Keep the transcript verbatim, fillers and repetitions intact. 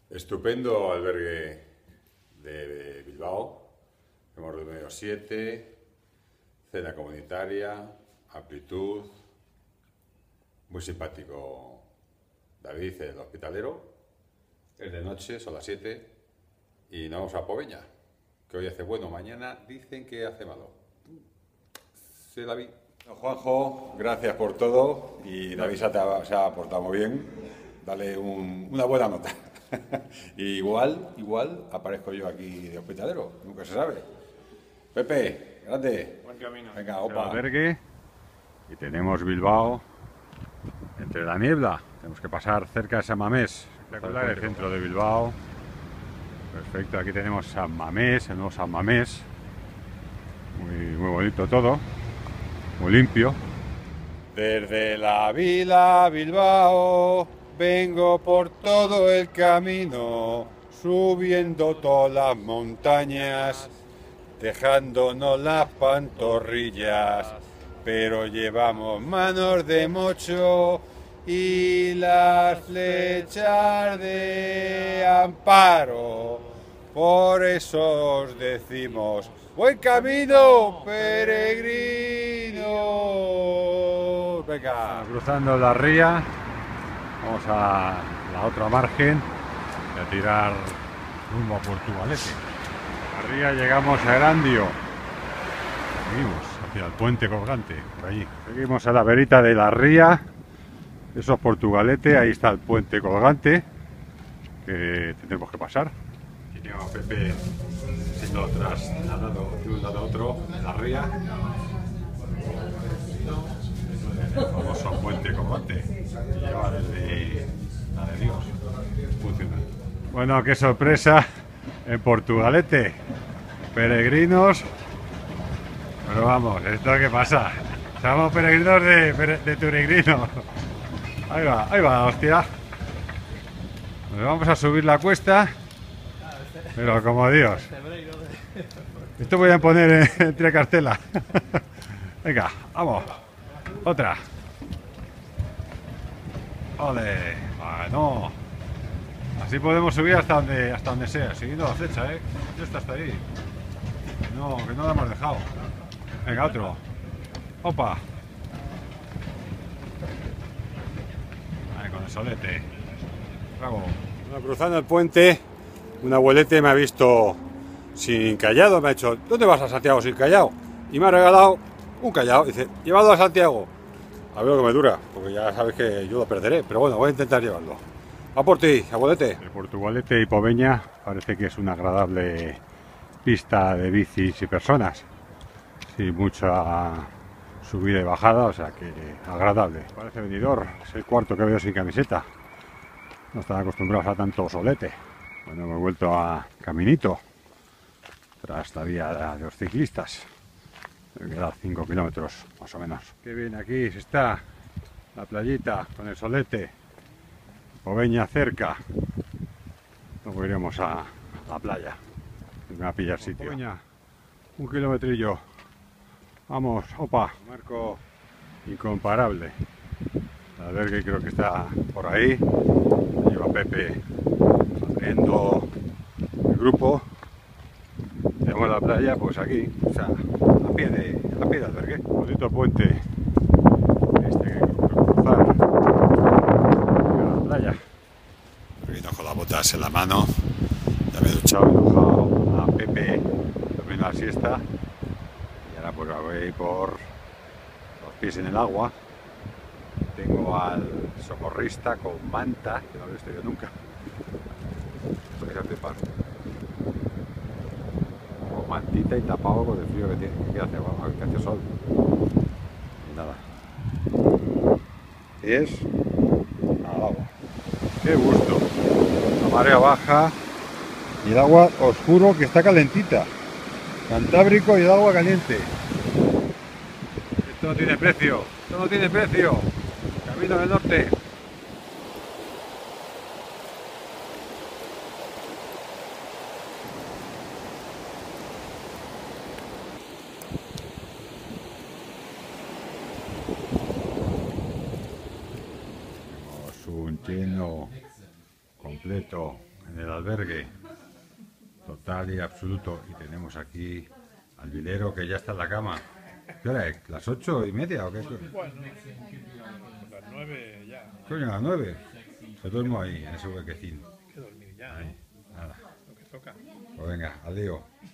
Estupendo albergue de Bilbao. Hemos dormido siete, cena comunitaria, amplitud. Muy simpático David, el hospitalero. Es de noche, son las siete y nos vamos a Poveña, que hoy hace bueno, mañana dicen que hace malo. Sí, David. Juanjo, gracias por todo y David se ha, se ha portado muy bien. Dale un, una buena nota. igual, igual aparezco yo aquí de hospitalero, nunca se sabe. Pepe, grande. Buen camino. Venga, opa. Albergue y tenemos Bilbao entre la niebla. Tenemos que pasar cerca de San Mamés, espectacular el centro de Bilbao. Perfecto, aquí tenemos San Mamés, el nuevo San Mamés. Muy, muy bonito todo, muy limpio. Desde la vila Bilbao vengo por todo el camino, subiendo todas las montañas, dejándonos las pantorrillas, pero llevamos manos de mocho y las flechas de amparo. Por eso os decimos, buen camino, peregrinos. Venga. Cruzando la ría, vamos a la otra margen y a tirar rumbo a Portugalete. La ría llegamos a Erandio. Seguimos hacia el puente colgante, por allí. Seguimos a la verita de la ría. Eso es Portugalete, ahí está el puente colgante que tendremos que pasar. Aquí tengo a Pepe siendo trasladado de un lado a otro en la ría. El famoso puente colgante que lleva desde la de Dios. Funciona. Bueno, qué sorpresa en Portugalete. Peregrinos. Pero vamos, ¿esto qué pasa? Somos peregrinos de, de peregrinos. Ahí va, ahí va, hostia. Nos vamos a subir la cuesta. Pero como Dios. Esto voy a poner entre cartela. Venga, vamos. Otra. Ole. Bueno. Así podemos subir hasta donde hasta donde sea, siguiendo la flecha, eh. Ya está hasta ahí. No, que no la hemos dejado. Venga, otro. Opa. Ahí con el solete. Bravo. Bueno, cruzando el puente, un abuelete me ha visto sin callado, me ha dicho, ¿dónde vas a Santiago sin callado? Y me ha regalado un callado. Dice, llévalo a Santiago. A ver lo que me dura, porque ya sabes que yo lo perderé, pero bueno, voy a intentar llevarlo. A por ti, abuelete. El Portugalete y Poveña parece que es una agradable pista de bicis y personas. Sin mucha subida y bajada, o sea que agradable. Parece venidor, es el cuarto que veo sin camiseta. No están acostumbrados a tanto solete. Bueno, me he vuelto a caminito tras esta vía de los ciclistas. Me quedan cinco kilómetros más o menos. Qué bien, aquí está la playita con el solete. Poveña cerca. Luego iremos a la playa. Me voy a pillar sitio. Poveña, un kilometrillo. Vamos, opa. Marco incomparable. El albergue creo que está por ahí. Lleva Pepe abriendo el grupo. Tenemos la playa, pues aquí, o sea, a pie de, a pie de albergue. Bonito puente. Este que hay que cruzar. A la playa. Vino con las botas en la mano. Ya me he duchado, he dejado a Pepe durmiendo la siesta. Y ahora pues voy por los pies en el agua. Tengo al socorrista con manta, que no lo he visto yo nunca. Fíjate, par. Con mantita y tapado con el frío que tiene, que hace, bueno, que hace sol. Y nada. Y es al agua. Qué gusto. La marea baja y el agua oscuro que está calentita. Cantábrico y el agua caliente. Esto no tiene precio. Esto no tiene precio. Camino del norte. Tenemos un lleno completo en el albergue total y absoluto. Y tenemos aquí al vilero que ya está en la cama. ¿Qué hora es? ¿Las ocho y media o qué? Bueno, las nueve ya. Coño, a las nueve. Se duermo ahí, en ese huequecín. Hay que dormir ya, Ahí, ¿eh? nada. Lo que toca. Pues venga, adiós.